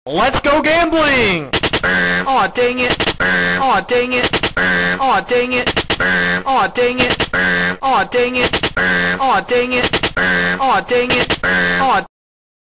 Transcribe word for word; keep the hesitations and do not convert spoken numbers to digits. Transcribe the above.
Let's go gambling! Aw, dang it! Aw, dang it! Aw, dang it! Aw, dang it! Aw, dang it! Aw, dang it! Aw, dang it! Aw,